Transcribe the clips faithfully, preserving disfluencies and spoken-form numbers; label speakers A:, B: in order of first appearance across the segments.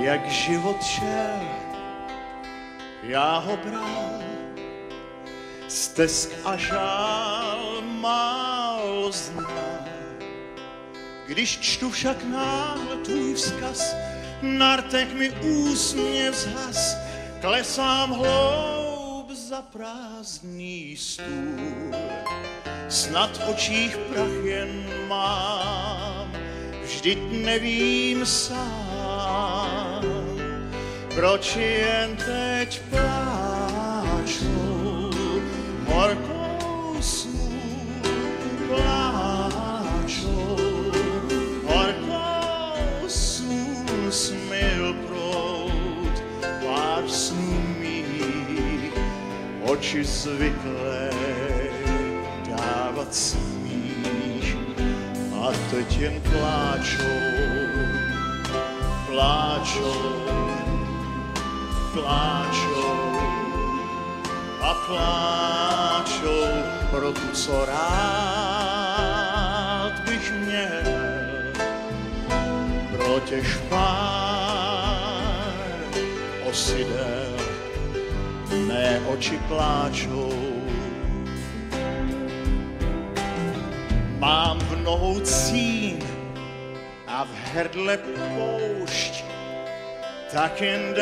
A: jak život šel, já ho bral, stesk a žál málo znám. Když čtu však náhle tvůj vzkaz, na rtech mi úsměv zhas, klesám hloub za prázdný stůl. Snad v očích prach jen mám, vždyť nevím sám, proč jen teď pláčou horkou snů, pláčou horkou snů, smyl proud pár snů mých, oči zvyklé dávat smích, a teď jen pláčou, pláčou, pláčou a pláčou pro tu, co rád bych měl, pro těch pár osidel, mé oči pláčou. Mám v nohou cín a v hrdle poušť, tak jen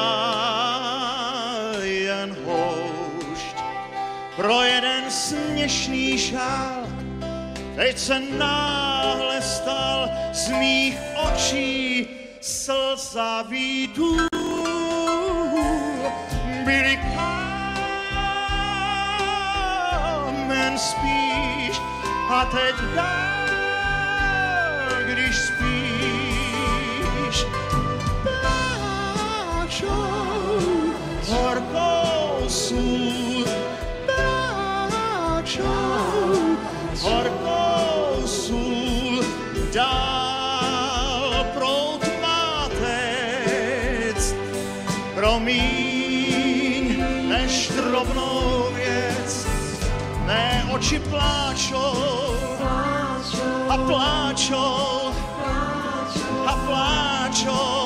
A: dál jen houšť. Pro jeden směšný žál teď se náhle stal z mých očí slzavý důl. Byli kámen spíš, a teď dál, když spíš, pláčou horkou sůl, pláčou horkou sůl, dál proud má téct, promíň než drobnou věc. Mé oči pláčou, a pláčou, a pláčou.